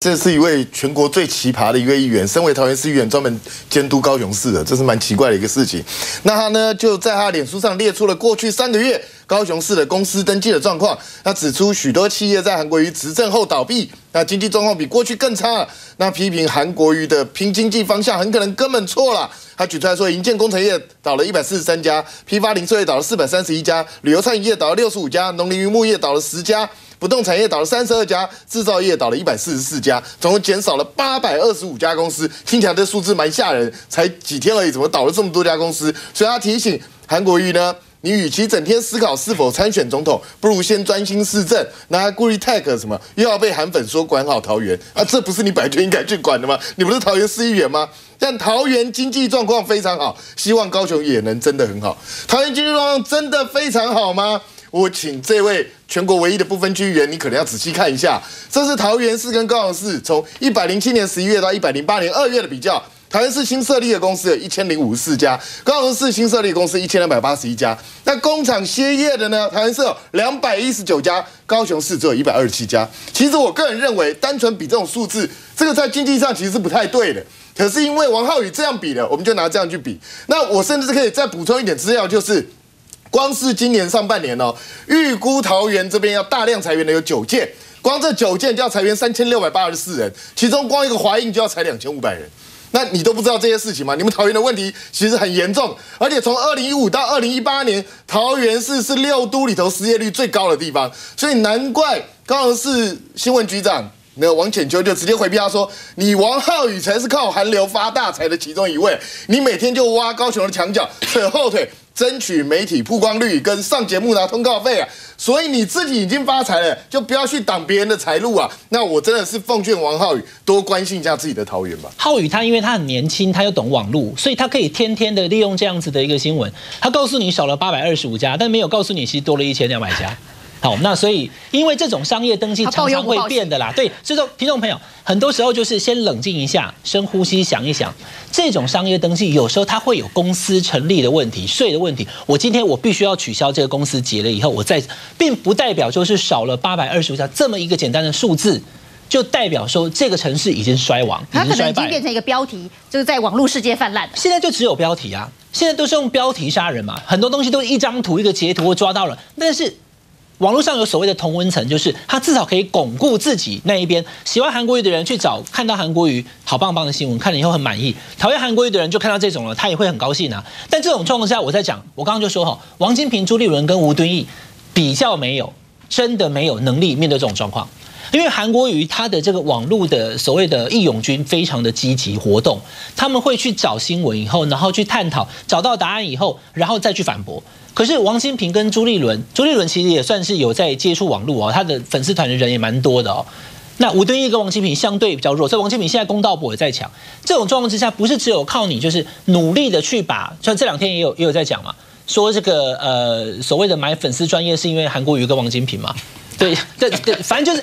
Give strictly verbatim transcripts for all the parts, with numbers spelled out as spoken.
这是一位全国最奇葩的一位议员，身为桃园市议员，专门监督高雄市的，这是蛮奇怪的一个事情。那他呢，就在他脸书上列出了过去三个月高雄市的公司登记的状况。他指出，许多企业在韩国瑜执政后倒闭，那经济状况比过去更差了。那批评韩国瑜的拼经济方向很可能根本错了。他举出来说，营建工程业倒了一百四十三家，批发零售业倒了四百三十一家，旅游餐饮业倒了六十五家，农林渔牧业倒了十家。不动产业倒了三十二家，制造业倒了一百四十四家，总共减少了八百二十五家公司。听起来这数字蛮吓人，才几天而已，怎么倒了这么多家公司？所以他提醒韩国瑜呢，你与其整天思考是否参选总统，不如先专心市政。那他故意 tag 什么，又要被韩粉说管好桃园啊？这不是你本来就应该去管的吗？你不是桃园市议员吗？但桃园经济状况非常好，希望高雄也能真的很好。桃园经济状况真的非常好吗？我请这位全国唯一的不分区议员，你可能要仔细看一下，这是桃园市跟高雄市从一百零七年十一月到一百零八年二月的比较。桃园市新设立的公司有一千零五十四家，高雄市新设立的公司一千两百八十一家。那工厂歇业的呢？桃园市有两百一十九家，高雄市只有一百二十七家。其实我个人认为，单纯比这种数字，这个在经济上其实是不太对的。可是因为王浩宇这样比了，我们就拿这样去比。那我甚至可以再补充一点资料，就是。光是今年上半年哦，预估桃园这边要大量裁员的有九件，光这九件就要裁员三千六百八十四人，其中光一个华映就要裁两千五百人。那你都不知道这些事情吗？你们桃园的问题其实很严重，而且从二零一五到二零一八年，桃园市是六都里头失业率最高的地方，所以难怪高雄市新闻局长。那个王浅秋就直接回避他说：“你王浩宇才是靠韩流发大财的其中一位，你每天就挖高雄的墙角，扯后腿，争取媒体曝光率跟上节目拿通告费啊！所以你自己已经发财了，就不要去挡别人的财路啊！那我真的是奉劝王浩宇多关心一下自己的桃园吧。” 浩宇他因为他很年轻，他又懂网路，所以他可以天天的利用这样子的一个新闻，他告诉你少了八百二十五家，但没有告诉你其实多了一千两百家。好，那所以因为这种商业登记常常会变的啦，对，所以说听众朋友，很多时候就是先冷静一下，深呼吸，想一想，这种商业登记有时候它会有公司成立的问题、税的问题。我今天我必须要取消这个公司结了以后，我再，并不代表就是少了八百二十五家这么一个简单的数字。就代表说这个城市已经衰亡， 它可能已经变成一个标题，就是在网络世界泛滥。 现在就只有标题啊，现在都是用标题杀人嘛，很多东西都是一张图、一个截图抓到了，但是。网络上有所谓的同温层，就是他至少可以巩固自己那一边。喜欢韩国瑜的人去找看到韩国瑜好棒棒的新闻，看了以后很满意；讨厌韩国瑜的人就看到这种了，他也会很高兴啊。但这种状况下，我在讲，我刚刚就说哈，王金平、朱立伦跟吴敦义比较没有，真的没有能力面对这种状况。因为韩国瑜他的这个网络的所谓的义勇军非常的积极活动，他们会去找新闻以后，然后去探讨，找到答案以后，然后再去反驳。可是王金平跟朱立伦，朱立伦其实也算是有在接触网络哦，他的粉丝团的人也蛮多的哦。那吴敦义跟王金平相对比较弱，所以王金平现在公道伯也在抢。这种状况之下，不是只有靠你，就是努力的去把，像这两天也有也有在讲嘛，说这个呃所谓的买粉丝专业是因为韩国瑜跟王金平嘛。对对对，反正就是，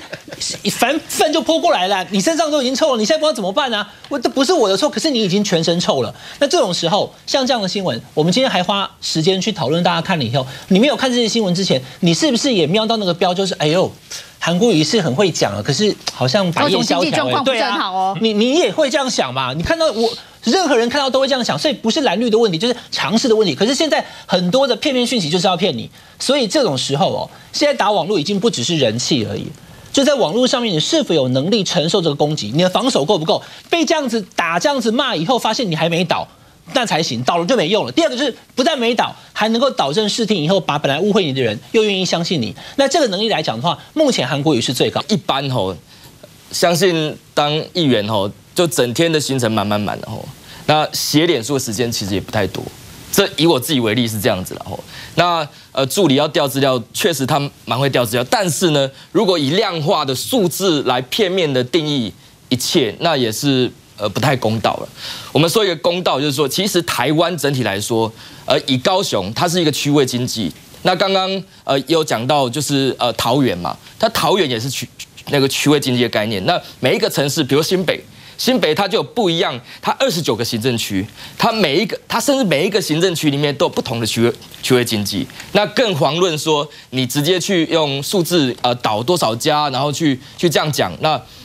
反正粪就泼过来了，你身上都已经臭了，你现在不知道怎么办啊？我这不是我的错，可是你已经全身臭了。那这种时候，像这样的新闻，我们今天还花时间去讨论，大家看了以后，你没有看这些新闻之前，你是不是也瞄到那个标，就是哎呦，韩国瑜是很会讲啊，可是好像百业萧条，对啊，你你也会这样想嘛？你看到我。任何人看到都会这样想，所以不是蓝绿的问题，就是常识的问题。可是现在很多的片面讯息就是要骗你，所以这种时候哦，现在打网络已经不只是人气而已，就在网络上面，你是否有能力承受这个攻击？你的防守够不够？被这样子打、这样子骂以后，发现你还没倒，那才行，倒了就没用了。第二个就是不但没倒，还能够导正视听以后，把本来误会你的人又愿意相信你。那这个能力来讲的话，目前韩国瑜是最高。 一般吼，相信当议员吼。就整天的行程满满满的吼，那写脸书的时间其实也不太多。这以我自己为例是这样子了吼。那呃助理要调资料，确实他蛮会调资料，但是呢，如果以量化的数字来片面的定义一切，那也是呃不太公道了。我们说一个公道，就是说，其实台湾整体来说，呃以高雄它是一个区位经济。那刚刚呃也有讲到，就是呃桃园嘛，它桃园也是区那个区位经济的概念。那每一个城市，比如新北。新北它就有不一样，它二十九个行政区，它每一个，它甚至每一个行政区里面都有不同的区位区位经济。那更遑论说你直接去用数字呃导多少家，然后去去这样讲，那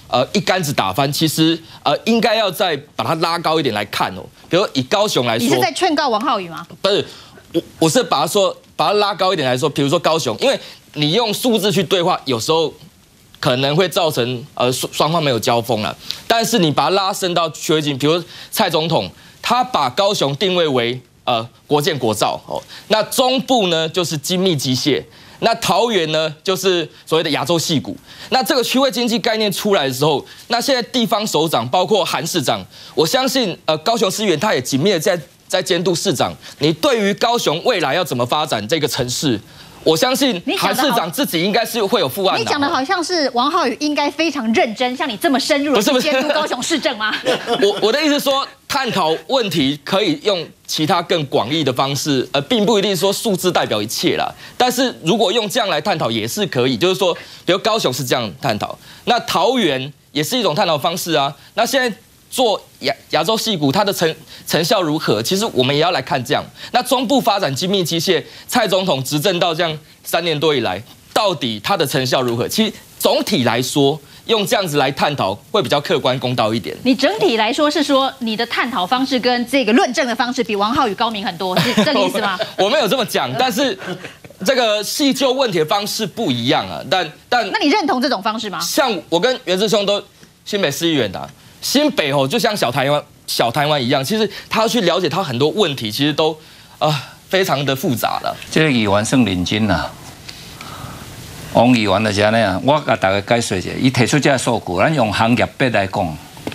呃一竿子打翻，其实呃应该要再把它拉高一点来看哦。比如以高雄来说， 你是在劝告王浩宇吗？ 不是，我我是把它说把它拉高一点来说，比如说高雄，因为你用数字去对话，有时候可能会造成呃双双方没有交锋了。但是你把它拉伸到区域性，比如蔡总统，他把高雄定位为呃国建国造哦，那中部呢就是精密机械。那桃园呢，就是所谓的亚洲矽谷。那这个区位经济概念出来的时候，那现在地方首长，包括韩市长，我相信，呃，高雄市议员他也紧密的在在监督市长。你对于高雄未来要怎么发展这个城市，我相信韩市长自己应该是会有负案。 你讲的好像是王浩宇应该非常认真，像你这么深入的去监督高雄市政吗？ 我我的意思是说，探讨问题可以用其他更广义的方式，呃，并不一定说数字代表一切啦。但是如果用这样来探讨也是可以，就是说，比如高雄是这样探讨，那桃园也是一种探讨方式啊。那现在做亚亚洲矽谷，它的成成效如何？其实我们也要来看这样。那中部发展精密机械，蔡总统执政到这样三年多以来，到底它的成效如何？其实总体来说，用这样子来探讨会比较客观公道一点。 你整体来说是说你的探讨方式跟这个论证的方式比王浩宇高明很多，是这个意思吗？ 我没有这么讲，但是这个细究问题的方式不一样啊。但但那你认同这种方式吗？ 像我跟袁志兄都新北市议员的、啊，新北吼就像小台湾小台湾一样，其实他要去了解他很多问题，其实都啊、呃、非常的复杂了。 这个议员算认真啦。王议员就是安尼啊，我甲大家解说一下，伊提出这个数据，咱用行业别来讲，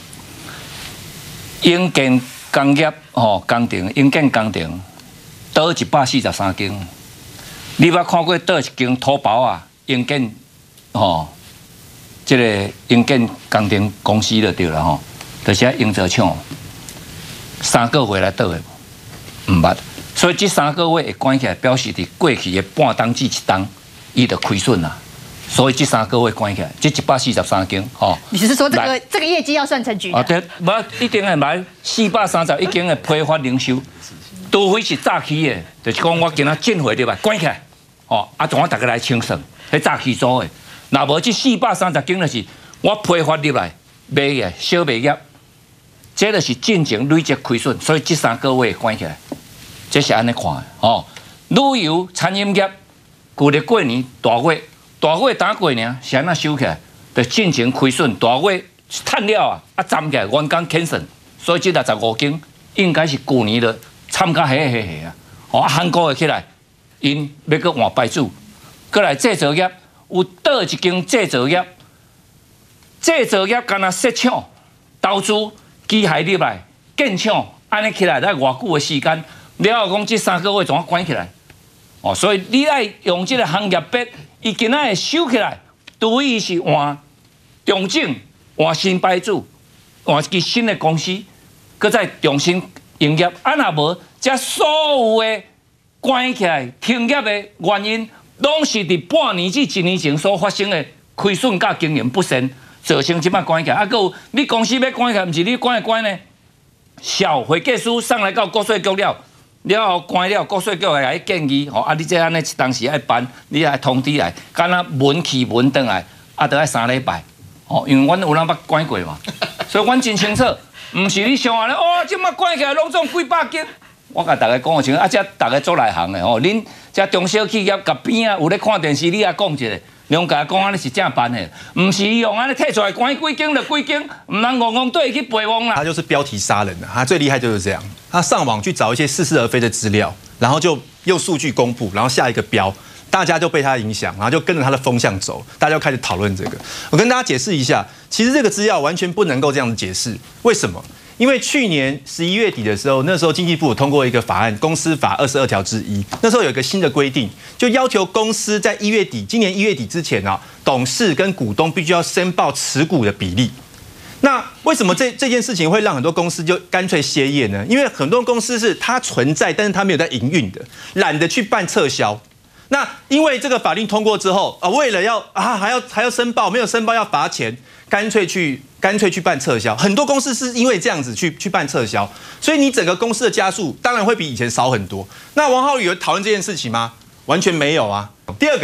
营建工业吼工程，营建工程倒一百四十三间，你捌看过倒一间土包啊？营建吼，这个营建工程公司就对了吼，就是营造厂，三个月来倒的，唔捌，所以这三个月会关起来，表示伫过去的半冬至一冬。伊就亏损啦，所以这三个月关起来，这一百四十三间，吼。 你是说这个这个业绩要算成局的？ 啊对，无一定会买四百三十一间的批发零售，除非是早期的，就是讲我今仔进货对吧？关起来，哦，啊，从我大家来清算，迄早期做的。若无这四百三十间就是我批发入来卖嘅小卖业，这就是进前累积亏损，所以这三个月关起来，这是安尼看的，哦。旅游餐饮业。旧历过年大月，大月打过呢，是安那收起来，就进前亏损，大月赚了啊，啊站起来员工减损，所以这六十五间应该是旧年的参加迄个迄个啊，哦韩国的起来，因要搁换牌主，过来制造业有倒一间制造业，制造业干那设厂、投资机械入来建厂，安尼起来才偌久的时间，了后讲这三个月怎啊关起来？哦，所以你爱用这个行业别，伊今仔会收起来，除非是换重整、换新牌主、换一支新的公司，搁再重新营业。啊，若无，这所有的关起来停业的原因，拢是伫半年至一年前所发生的亏损甲经营不善，造成即摆关起来。啊，搁有你公司要关起来，毋是你关一关呢？小会计师上来到国税局了。了后关了，国税局会来建议，吼啊！你这安尼当时爱办，你来通知来，敢若文去文转来，啊，得爱三礼拜，哦，因为阮有人捌关过嘛，所以阮真清楚，毋是你想安尼，哦，即马关起来拢总几百间，我甲大家讲个清楚，啊，这大家做内行的吼，恁这中小企业甲边啊有咧看电视，你也讲一下。两家讲安尼是正办的，唔是用安尼摕出来关几间就几间，唔能戆戆对去背忘啦。 他就是标题杀人的，他最厉害就是这样，他上网去找一些似是而非的资料，然后就用数据公布，然后下一个标，大家就被他影响，然后就跟着他的风向走，大家就开始讨论这个。我跟大家解释一下，其实这个资料完全不能够这样子解释，为什么？因为去年十一月底的时候，那时候经济部通过一个法案《公司法》二十二条之一，那时候有一个新的规定，就要求公司在一月底，今年一月底之前啊，董事跟股东必须要申报持股的比例。那为什么这这件事情会让很多公司就干脆歇业呢？因为很多公司是它存在，但是它没有在营运的，懒得去办撤销。那因为这个法令通过之后啊，为了要啊还要还要申报，没有申报要罚钱，干脆去。干脆去办撤销，很多公司是因为这样子去去办撤销，所以你整个公司的家数当然会比以前少很多。那王浩宇有讨论这件事情吗？完全没有啊。第二个哈，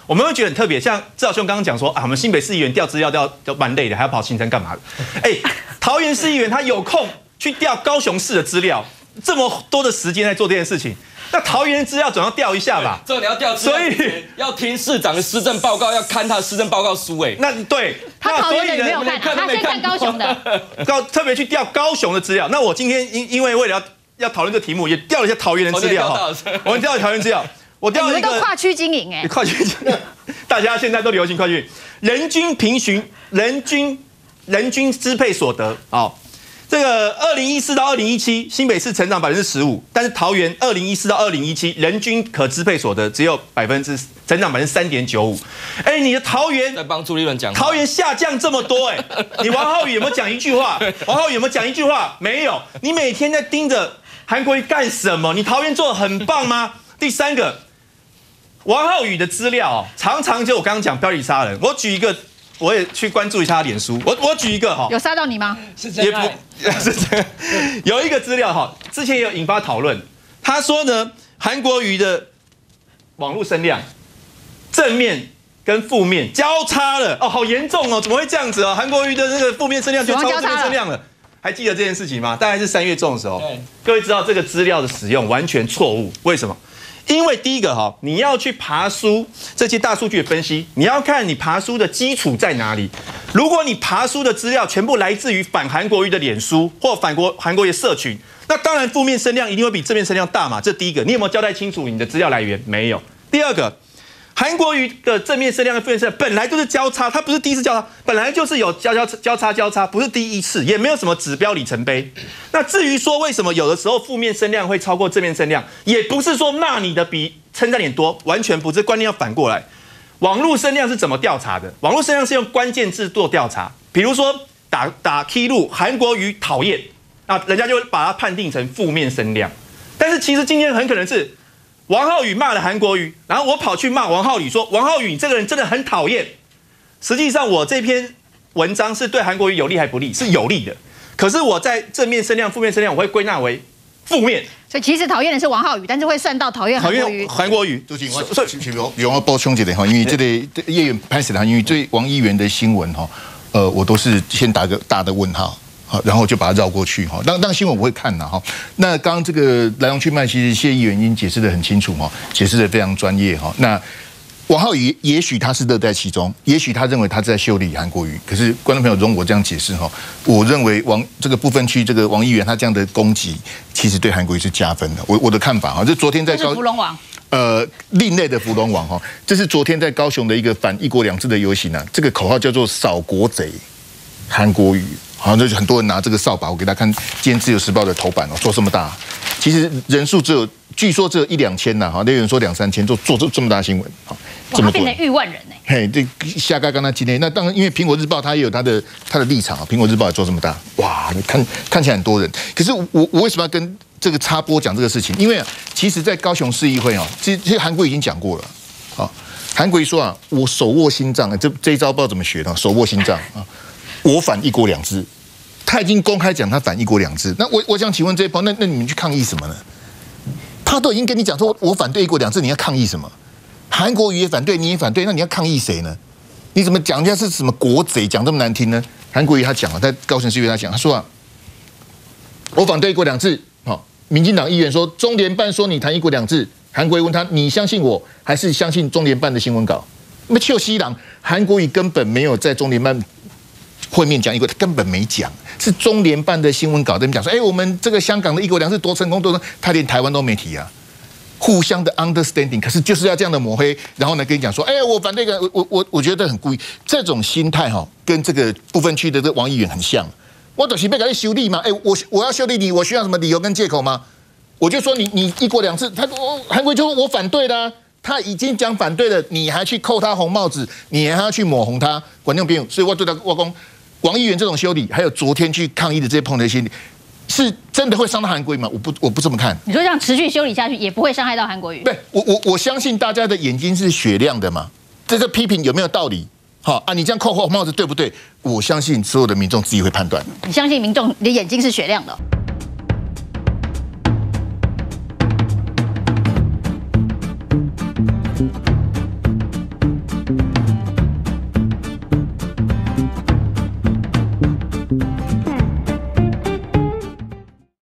我们会觉得很特别。像志豪兄刚刚讲说啊，我们新北市议员调资料调都蛮累的，还要跑行程干嘛的？哎，桃园市议员他有空去调高雄市的资料，这么多的时间在做这件事情。那桃园的资料总要调一下吧？ 这你要调资料， 所以要听市长的施政报告，要看他的施政报告书。哎， 那对， 他桃园的也没有看、啊，他先看高雄的， 高特别去调高雄的资料。那我今天因因为为了要要讨论这个题目，也调了一下桃园的资料哈。我们调了桃园资料，我调了一个、 欸、你们都跨区经营哎、欸， 跨区经营，大家现在都流行跨区，人均平均人均人均支配所得哦。这个二零一四到二零一七，新北市成长百分之十五，但是桃园二零一四到二零一七人均可支配所得只有百分之成长百分之三点九五。哎，你的桃园在帮朱立伦讲， 桃园下降这么多、欸，哎，你王浩宇有没有讲一句话？王浩宇有没有讲一句话？没有。你每天在盯着韩国瑜干什么？你桃园做得很棒吗？第三个，王浩宇的资料、哦、常常就我刚刚讲标题杀人，我举一个。我也去关注一下他脸书，我我举一个哈， 有杀到你吗？ 是真爱， 是真有一个资料哈，之前也有引发讨论。他说呢，韩国瑜的网络声量正面跟负面交叉了，哦，好严重哦，怎么会这样子哦？韩国瑜的那个负面声量就超过正面声量了，还记得这件事情吗？大概是三月中的时候，各位知道这个资料的使用完全错误，为什么？因为第一个哈，你要去爬梳这些大数据的分析，你要看你爬梳的基础在哪里。如果你爬梳的资料全部来自于反韩国瑜的脸书或反国韩国瑜的社群，那当然负面声量一定会比正面声量大嘛。这第一个，你有没有交代清楚你的资料来源？没有。第二个，韩国瑜的正面声量跟负面声量本来就是交叉，它不是第一次交叉，本来就是有交交交叉交叉，不是第一次，也没有什么指标里程碑。那至于说为什么有的时候负面声量会超过正面声量，也不是说骂你的比称赞你多，完全不是，观念要反过来。网络声量是怎么调查的？网络声量是用关键字做调查，比如说打打 key 入韩国瑜讨厌，那人家就会把它判定成负面声量。但是其实今天很可能是王浩宇骂了韩国瑜，然后我跑去骂王浩宇说：“王浩宇，你这个人真的很讨厌。”实际上，我这篇文章是对韩国瑜有利还不利？是有利的。可是我在正面声量、负面声量，我会归纳为负面。 所以其实讨厌的是王浩宇，但是会算到讨厌韩国瑜。 韩国瑜， 主席，我所以比如我补充一点哈，因为这个议员拍摄的，因为对王议员的新闻哈，呃，我都是先打个大的问号。好，然后就把它绕过去哈。当当新闻我会看的哈。那刚刚这个来龙去脉，其实谢议员已经解释得很清楚哈，解释得非常专业哈。那王浩宇也许他是乐在其中，也许他认为他在修理韩国瑜。可是观众朋友容我这样解释哈，我认为王这个部分区这个王议员他这样的攻击，其实对韩国瑜是加分的。我我的看法哈，这昨天在高福龙王。 呃，另类的福龙王哈，这是昨天在高雄的一个反一国两制的游行啊，这个口号叫做扫国贼韩国瑜。好，那就很多人拿这个扫把，我给大家看今天《自由时报》的头版哦，做这么大，其实人数只有，据说只有一两千呐，哈，那有人说两三千，做做这这么大新闻，好， 这么多，变成亿万人呢。 嘿，这下刚刚那今天，那当然，因为《苹果日报》它也有它的它的立场啊，《苹果日报》也做这么大，哇，看看起来很多人，可是我我为什么要跟这个插播讲这个事情？因为啊，其实，在高雄市议会哦，其实韩国已经讲过了，啊，韩国说啊，我手握心脏，这这一招不知道怎么学的，手握心脏啊。我反一国两制，他已经公开讲他反一国两制。那我我想请问这一波，那那你们去抗议什么呢？他都已经跟你讲说，我反对一国两制，你要抗议什么？韩国瑜也反对，你也反对，那你要抗议谁呢？你怎么讲人家是什么国贼，讲这么难听呢？韩国瑜他讲了，在高雄市议会他讲，他说啊，我反对一国两制。好，民进党议员说，中联办说你谈一国两制，韩国瑜问他，你相信我还是相信中联办的新闻稿？那么邱西郎，韩国瑜根本没有在中联办会面讲一国，他根本没讲，是中联办的新闻稿在那边讲说，哎，我们这个香港的一国两制多成功多成功，他连台湾都没提啊，互相的 understanding， 可是就是要这样的抹黑，然后呢跟你讲说，哎，我反对个，我我我觉得很故意，这种心态哈，跟这个部分区的这个王议员很像，我就是被搞去修理嘛，哎，我我要修理你，我需要什么理由跟借口吗？我就说你你一国两制，他韩国就说我反对的、啊。他已经讲反对了，你还去扣他红帽子，你还要去抹红他，观众朋友，所以我对他我讲，王议员这种修理，还有昨天去抗议的这些碰的心理，是真的会伤到韩国瑜吗？我不我不这么看。 你说这样持续修理下去，也不会伤害到韩国瑜？ 对，我我我相信大家的眼睛是雪亮的嘛，这个批评有没有道理？好啊，你这样扣红帽子对不对？我相信所有的民众自己会判断。 你相信民众你的眼睛是雪亮的？